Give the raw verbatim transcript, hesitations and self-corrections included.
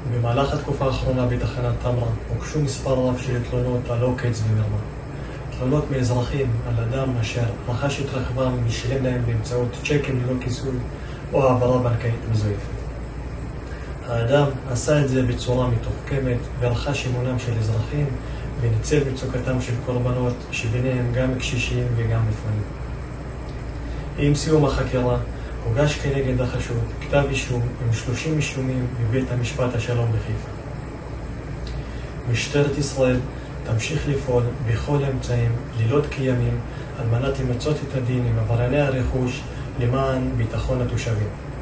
במהלך התקופה האחרונה בתחנת תמרה הוגשו מספר רב של תלונות על עוקץ ומרמה. תלונות מאזרחים על אדם אשר רכש את רכבם משלם להם באמצעות צ'קים ללא כיסוי או העברה בנקאית מזויפת. האדם עשה את זה בצורה מתוחכמת ורכש אמונם של אזרחים וניצל מצוקתם של קורבנות שביניהם גם קשישים וגם מפונים. עם סיום החקירה הוגש כנגד החשוד כתב אישום עם שלושים אישומים בבית המשפט השלום בחיפה. משטרת ישראל תמשיך לפעול בכל האמצעים לילות כימים על מנת למצות את הדין עם עברייני הרכוש למען ביטחון התושבים.